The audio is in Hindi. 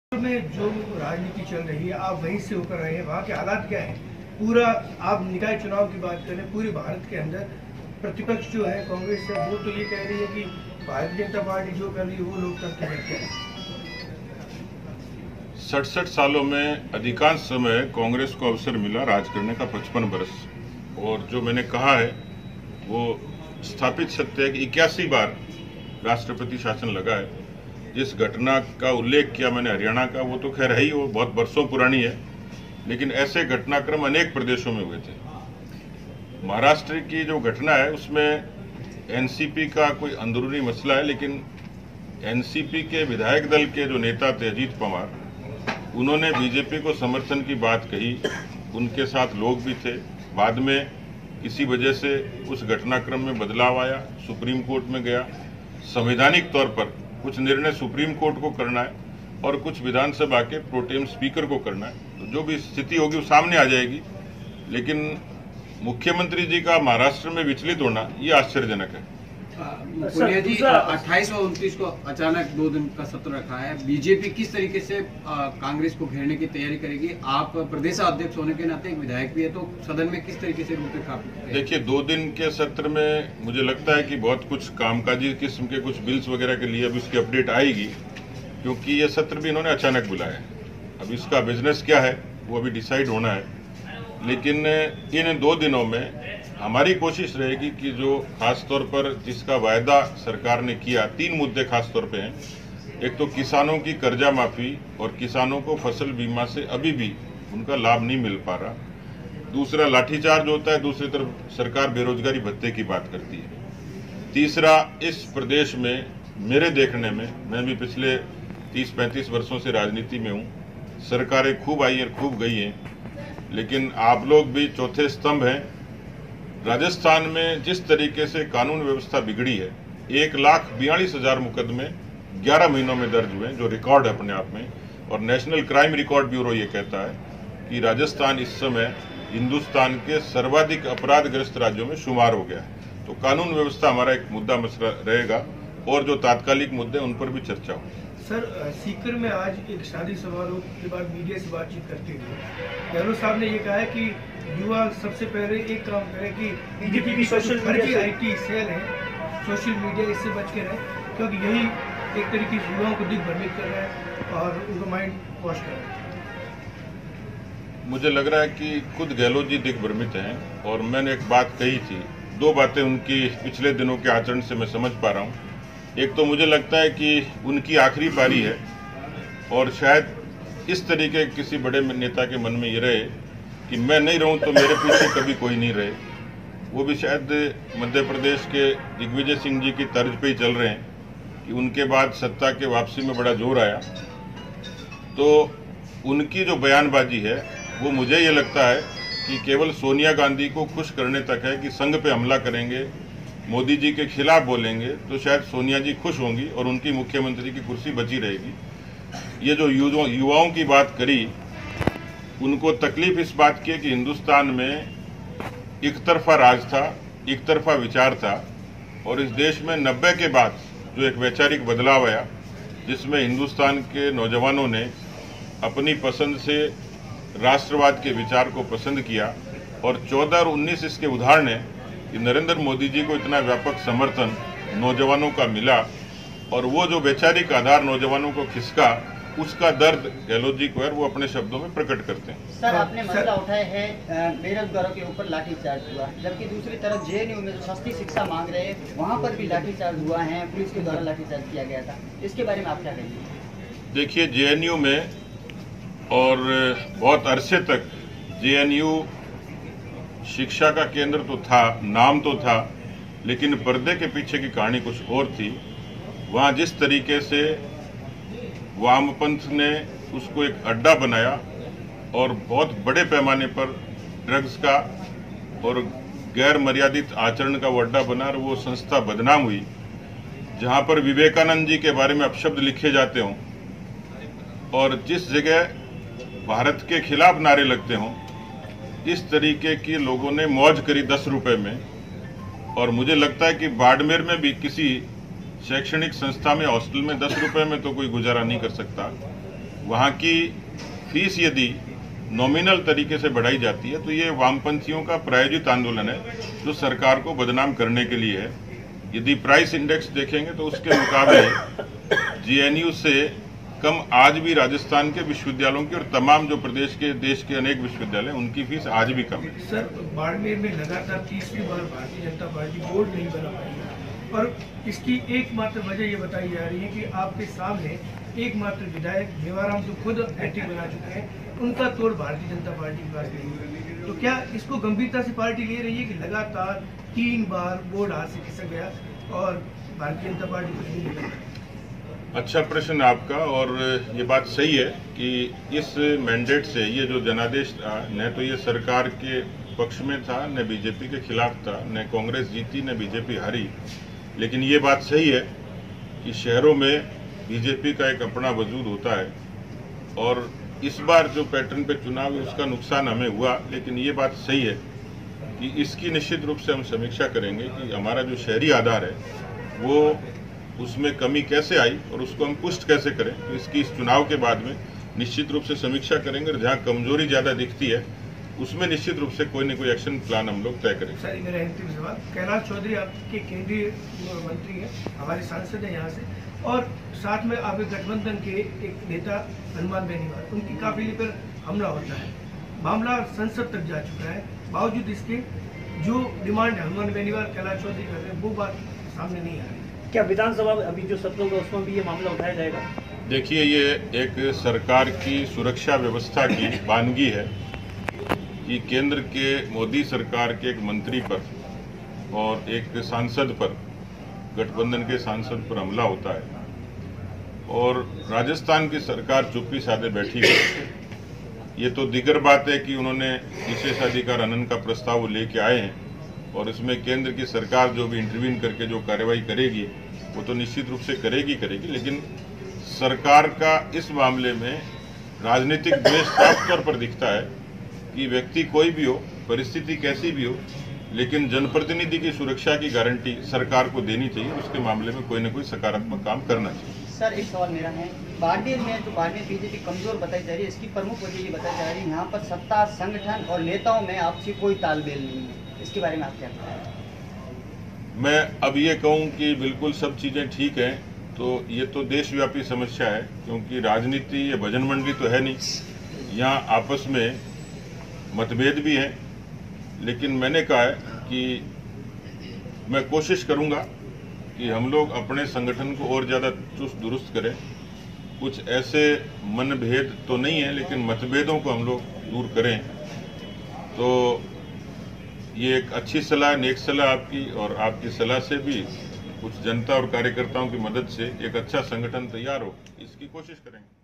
में जो राजनीति चल रही है, आप वहीं से होकर रहे हैं, वहाँ के हालात क्या हैं? पूरा आप निकाय चुनाव की बात करें, पूरे भारत के अंदर प्रतिपक्ष जो है कांग्रेस है, वो तो ये कह रही है कि भारतीय जनता पार्टी जो कर रही है वो लोकतंत्र करके है। 67 सालों में अधिकांश समय कांग्रेस को अवसर मिला राज करने का 55 वर्ष, और जो मैंने कहा है वो स्थापित सत्य है कि 81 बार राष्ट्रपति शासन लगा है। जिस घटना का उल्लेख किया मैंने हरियाणा का, वो तो खैर है ही, वो बहुत वर्षों पुरानी है, लेकिन ऐसे घटनाक्रम अनेक प्रदेशों में हुए थे। महाराष्ट्र की जो घटना है उसमें एनसीपी का कोई अंदरूनी मसला है, लेकिन एनसीपी के विधायक दल के जो नेता थे अजीत पवार, उन्होंने बीजेपी को समर्थन की बात कही, उनके साथ लोग भी थे। बाद में किसी वजह से उस घटनाक्रम में बदलाव आया, सुप्रीम कोर्ट में गया। संवैधानिक तौर पर कुछ निर्णय सुप्रीम कोर्ट को करना है और कुछ विधानसभा के प्रोटेम स्पीकर को करना है, तो जो भी स्थिति होगी वो सामने आ जाएगी। लेकिन मुख्यमंत्री जी का महाराष्ट्र में विचलित होना ये आश्चर्यजनक है। पुनिया जी, 28 और 29 को अचानक 2 दिन का सत्र रखा है। बीजेपी किस तरीके से कांग्रेस को घेरने की तैयारी करेगी? आप प्रदेश अध्यक्ष होने के नाते एक विधायक भी है, तो सदन में किस तरीके से रूपरेखा? देखिए, 2 दिन के सत्र में मुझे लगता है कि बहुत कुछ कामकाजी किस्म के कुछ बिल्स वगैरह के लिए अभी उसकी अपडेट आएगी, क्योंकि ये सत्र भी इन्होंने अचानक बुलाया है। अब इसका बिजनेस क्या है वो अभी डिसाइड होना है, लेकिन इन 2 दिनों में हमारी कोशिश रहेगी कि जो खास तौर पर जिसका वायदा सरकार ने किया, 3 मुद्दे खास तौर पे हैं। एक तो किसानों की कर्जा माफी, और किसानों को फसल बीमा से अभी भी उनका लाभ नहीं मिल पा रहा। दूसरा लाठीचार्ज होता है, दूसरी तरफ सरकार बेरोजगारी भत्ते की बात करती है। तीसरा, इस प्रदेश में मेरे देखने में, मैं भी पिछले 30-35 वर्षों से राजनीति में हूँ, सरकारें खूब आई और खूब गई हैं, लेकिन आप लोग भी चौथे स्तंभ हैं। राजस्थान में जिस तरीके से कानून व्यवस्था बिगड़ी है, 1,42,000 मुकदमे 11 महीनों में दर्ज हुए, जो रिकॉर्ड है अपने आप में। और नेशनल क्राइम रिकॉर्ड ब्यूरो ये कहता है कि राजस्थान इस समय हिंदुस्तान के सर्वाधिक अपराधग्रस्त राज्यों में शुमार हो गया है। तो कानून व्यवस्था हमारा एक मुद्दा मसला रहेगा, और जो तात्कालिक मुद्दे उन पर भी चर्चा होगी। सर, सीकर में आज एक शादी समारोह के बाद मीडिया से बातचीत करते हुए गहलोत साहब ने ये कहा है कि युवा सबसे पहले एक काम करें कि बीजेपी की सोशल मीडिया IT सेल है, सोशल मीडिया इससे बच के रहे, क्योंकि यही एक तरीके से युवाओं को दिग्भ्रमित कर रहा है और उनका माइंड वॉश कर रहा है। मुझे लग रहा है कि खुद गहलोत जी दिग्भ्रमित हैं, और मैंने एक बात कही थी, 2 बातें उनकी पिछले दिनों के आचरण से मैं समझ पा रहा हूँ। एक तो मुझे लगता है कि उनकी आखिरी पारी है, और शायद इस तरीके किसी बड़े नेता के मन में ये रहे कि मैं नहीं रहूं तो मेरे पीछे कभी कोई नहीं रहे। वो भी शायद मध्य प्रदेश के दिग्विजय सिंह जी की तर्ज पे ही चल रहे हैं कि उनके बाद सत्ता के वापसी में बड़ा जोर आया। तो उनकी जो बयानबाजी है वो मुझे ये लगता है कि केवल सोनिया गांधी को खुश करने तक है कि संघ पे हमला करेंगे, मोदी जी के खिलाफ बोलेंगे तो शायद सोनिया जी खुश होंगी और उनकी मुख्यमंत्री की कुर्सी बची रहेगी। ये जो युवाओं की बात करी, उनको तकलीफ इस बात की है कि हिंदुस्तान में एक तरफा राज था, एक तरफा विचार था, और इस देश में 90 के बाद जो एक वैचारिक बदलाव आया, जिसमें हिंदुस्तान के नौजवानों ने अपनी पसंद से राष्ट्रवाद के विचार को पसंद किया, और 14 और 19 इसके उदाहरण है कि नरेंद्र मोदी जी को इतना व्यापक समर्थन नौजवानों का मिला, और वो जो वैचारिक आधार नौजवानों को खिसका, उसका दर्द गहलोत जी को है, वो अपने शब्दों में प्रकट करते हैं। सर, आपने मसला उठाया है बेरोजगारों के ऊपर लाठीचार्ज हुआ, जबकि दूसरी तरफ JNU में जो सस्ती शिक्षा मांग रहे हैं वहाँ पर भी लाठीचार्ज हुआ है, पुलिस के द्वारा लाठीचार्ज किया गया था। इसके बारे में आप क्या कहेंगे? देखिए, JNU में और बहुत अरसे तक JNU शिक्षा का केंद्र तो था, नाम तो था, लेकिन पर्दे के पीछे की कहानी कुछ और थी। वहाँ जिस तरीके से वामपंथ ने उसको एक अड्डा बनाया और बहुत बड़े पैमाने पर ड्रग्स का और गैर मर्यादित आचरण का वो अड्डा बना, और वो संस्था बदनाम हुई। जहाँ पर विवेकानंद जी के बारे में अपशब्द लिखे जाते हों, और जिस जगह भारत के खिलाफ नारे लगते हों, इस तरीके की लोगों ने मौज करी 10 रुपए में। और मुझे लगता है कि बाड़मेर में भी किसी शैक्षणिक संस्था में, हॉस्टल में 10 रुपए में तो कोई गुजारा नहीं कर सकता। वहाँ की फीस यदि नॉमिनल तरीके से बढ़ाई जाती है तो ये वामपंथियों का प्रायोजित आंदोलन है जो सरकार को बदनाम करने के लिए है। यदि प्राइस इंडेक्स देखेंगे तो उसके मुकाबले जेएनयू से कम आज भी राजस्थान के विश्वविद्यालयों की और तमाम जो प्रदेश के देश के अनेक विश्वविद्यालय उनकी फीस आज भी कम है। सर, बाड़मेर में लगातार तीसरी बार भारतीय जनता पार्टी बोर्ड नहीं बना पाई है और इसकी एकमात्र वजह ये बताई जा रही है कि आपके सामने एकमात्र विधायक मेवाराम जो खुद हैट्रिक बना चुके हैं, उनका तोड़ भारतीय जनता पार्टी के पास नहीं है। तो क्या इसको गंभीरता से पार्टी ले रही है कि लगातार 3 बार बोर्ड हाथ से खिसक गया और भारतीय जनता पार्टी कुछ नहीं कर रही? अच्छा प्रश्न आपका, और ये बात सही है कि इस मैंडेट से ये जो जनादेश था न तो ये सरकार के पक्ष में था, न बीजेपी के खिलाफ था, न कांग्रेस जीती न बीजेपी हारी। लेकिन ये बात सही है कि शहरों में बीजेपी का एक अपना वजूद होता है और इस बार जो पैटर्न पे चुनाव है उसका नुकसान हमें हुआ। लेकिन ये बात सही है कि इसकी निश्चित रूप से हम समीक्षा करेंगे कि हमारा जो शहरी आधार है वो उसमें कमी कैसे आई और उसको हम पुष्ट कैसे करें। तो इसकी इस चुनाव के बाद में निश्चित रूप से समीक्षा करेंगे और जहाँ कमजोरी ज़्यादा दिखती है उसमें निश्चित रूप से कोई न कोई एक्शन प्लान हम लोग तय करेंगे। सर, मेरा अंतिम सवाल, कैलाश चौधरी आपके केंद्रीय मंत्री हैं, हमारे सांसद हैं यहाँ से, और साथ में आपके गठबंधन के एक नेता हनुमान बेनीवाल, उनकी काफिले पर हमला होता है, मामला संसद तक जा चुका है। बावजूद इसके जो डिमांड हनुमान बेनीवाल कैलाश चौधरी कर रहे हैं वो बात सामने नहीं आ रही। क्या विधानसभा अभी जो सत्र होगा उसमें भी ये मामला उठाया जाएगा? देखिए, ये एक सरकार की सुरक्षा व्यवस्था की वानगी है कि केंद्र के मोदी सरकार के एक मंत्री पर और एक सांसद पर, गठबंधन के सांसद पर हमला होता है और राजस्थान की सरकार चुप्पी साधे बैठी है। ये तो दिगर बात है कि उन्होंने विशेषाधिकार हनन का प्रस्ताव लेके आए हैं और इसमें केंद्र की सरकार जो भी इंटरवीन करके जो कार्रवाई करेगी वो तो निश्चित रूप से करेगी। लेकिन सरकार का इस मामले में राजनीतिक द्वेष साफ तौर पर दिखता है कि व्यक्ति कोई भी हो, परिस्थिति कैसी भी हो, लेकिन जनप्रतिनिधि की सुरक्षा की गारंटी सरकार को देनी चाहिए। उसके मामले में कोई न कोई सकारात्मक काम करना चाहिए। सर, एक सवाल मेरा है, बाड़मेर में जो बाड़मेर बीजेपी कमजोर बताई जा रही है, इसकी प्रमुख वजह ये बताई जा रही है यहाँ पर सत्ता, संगठन और नेताओं में आपसी कोई तालमेल नहीं है। इसके बारे में आप क्या कहते हैं? मैं अब ये कहूँ कि बिल्कुल सब चीज़ें ठीक हैं तो ये तो देशव्यापी समस्या है, क्योंकि राजनीति ये भजन मंडली तो है नहीं, यहाँ आपस में मतभेद भी हैं। लेकिन मैंने कहा है कि मैं कोशिश करूँगा कि हम लोग अपने संगठन को और ज़्यादा चुस्त दुरुस्त करें। कुछ ऐसे मनभेद तो नहीं है लेकिन मतभेदों को हम लोग दूर करें। तो ये एक अच्छी सलाह, नेक सलाह आपकी, और आपकी सलाह से भी कुछ जनता और कार्यकर्ताओं की मदद से एक अच्छा संगठन तैयार हो, इसकी कोशिश करेंगे।